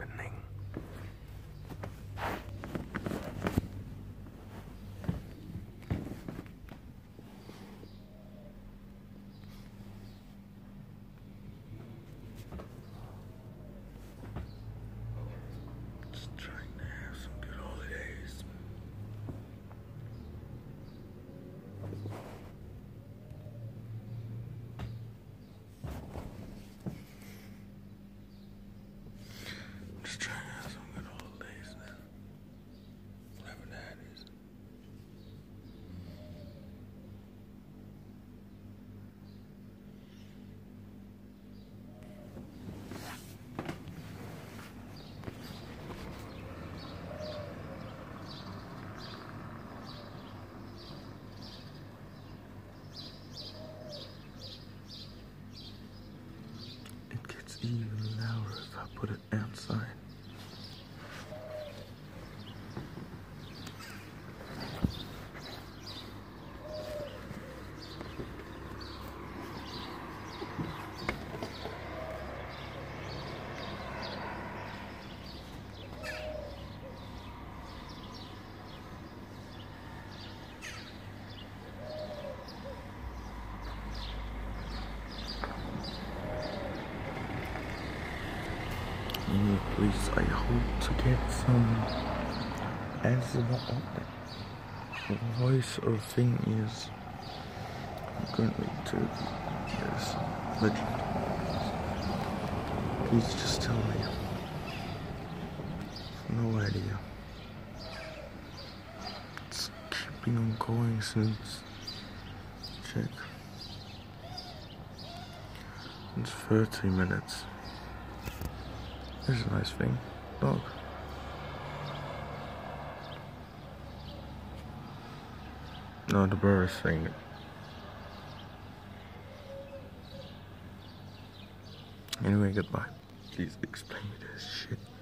happening. Just trying to have some good holidays. Just trying to have some good holidays, man. Whatever that is. It gets even louder if I put it outside. Yeah, please, I hope to get some as the voice or thing is currently to this legend. Please just tell me. No idea. It's keeping on going since check. It's 30 minutes. There's a nice thing. Dog. No, the bird is saying it. Anyway, goodbye. Please explain me this shit.